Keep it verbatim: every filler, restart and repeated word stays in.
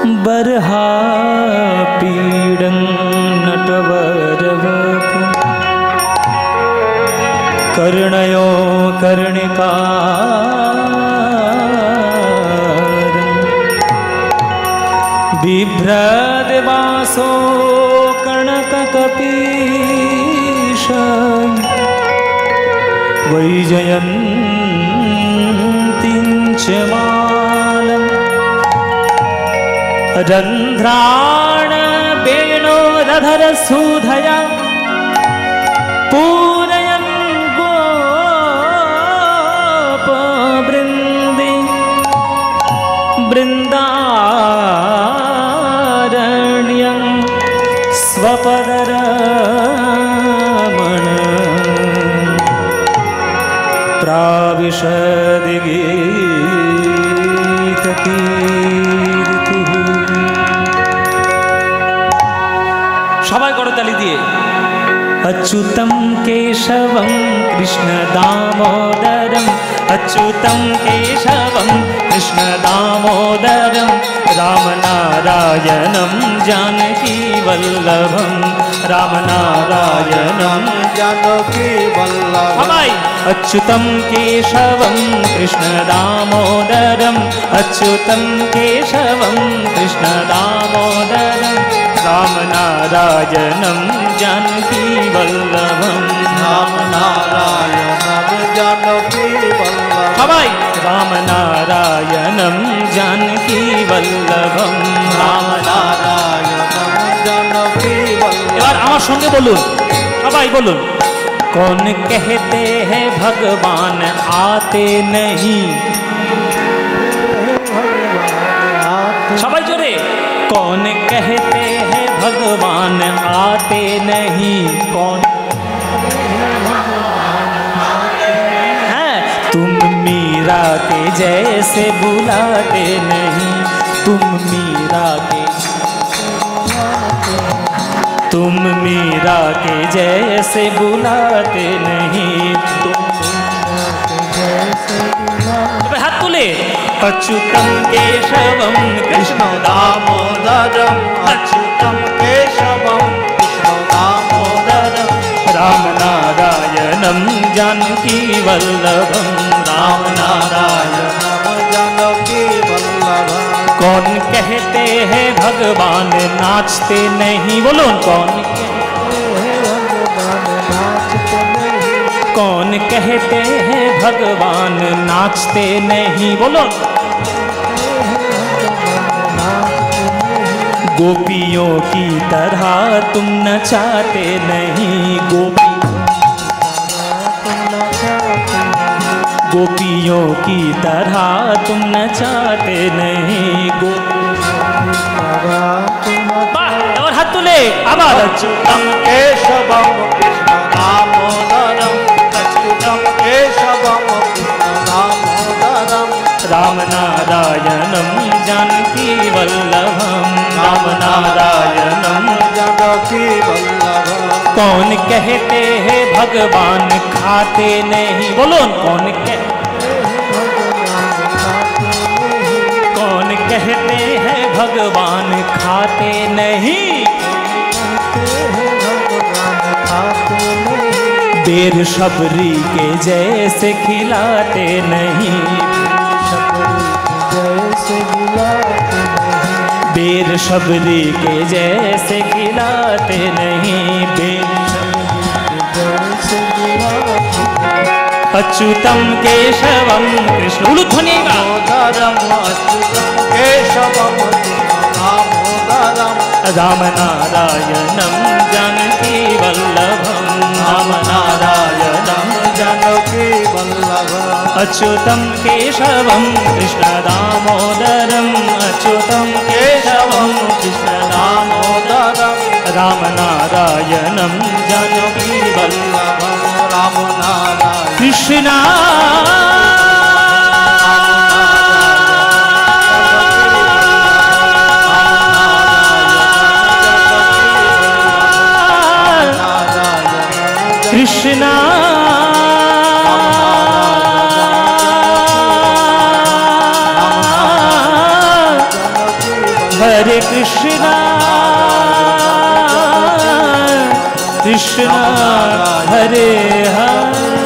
बरहा पीडं नटवरवपु कर्णयो कर्णिकारं बिभ्रद्वासो कणककपीश वैजयन्तीं च मालम् रन्ध्राण वेणोरधरसूधया पूरयन् गोपवृन्दे बृन्दारण्यं स्वपदरमण प्राविशद्गीतकीर्तिः। সবাই করতালি দিয়ে अच्युतं केशवं कृष्ण दामोदरं अच्युतं केशवं कृष्ण दामोदरं रामनारायणं जानकी वल्लभं रामनारायणं जानकी वल्लभं अच्युतं केशवं कृष्ण दामोदरं अच्युतं केशवं कृष्ण दामोदरं रामनारायणं जानकी वल्लभं रामनारायणं जानकी वल्लभं सबाई रामनारायणं जानकी वल्लभं रामनारायणं जानकी वल्लभं। এবার আমার সঙ্গে বলুন, সবাই বলুন। कौन कहते हैं भगवान आते नहीं, सबाई जोरे। कौन कहते हैं भगवान आते नहीं, कौन है तुम मीरा के जैसे बुलाते नहीं, तुम मीरा के तुम मीरा के जैसे बुलाते नहीं, तुम हाथ तुले। अच्युतं केशवं कृष्ण दामोदरं अच्युतं केशवं कृष्ण दामोदरं रामनारायणं जानकी वल्लभं रामनारायणं जानकी वल्लभं। कौन कहते हैं भगवान नाचते नहीं, बोलो कौन कौन कहते हैं भगवान नाचते नहीं, बोलो। गोपियों की तरह तुम नचाते नहीं, गोपी गोपियों की तरह तुम नचाते नहीं, और हाथ तुले आबाद। अच्युतं केशवं कृष्ण दामोदरं अच्युतं केशवं कृष्ण दामोदरं रामनारायणं जानकी वल्लभं रामनारायणं जानकी वल्लभं। कौन कहते हैं भगवान खाते नहीं, बोलो कौन कह कौन कहते हैं भगवान खाते नहीं, बेर शबरी के जैसे खिलाते नहीं, बेर शबरी के जैसे खिलाते नहीं, बेर अच्युतं केशवं कृष्ण उलुध्वनिगा अच्युतं केशवं दामोदरं रामनारायणं जानकी वल्लभं रामनारायणं जानकी वल्लभं। अच्युतं केशवं कृष्ण दामोदरं अच्युतं केशवं कृष्ण दामोदरं रामनारायणं जानकी वल्लभं रामनारायण कृष्ण कृष्ण हरे कृष्णा कृष्णा हरे हरे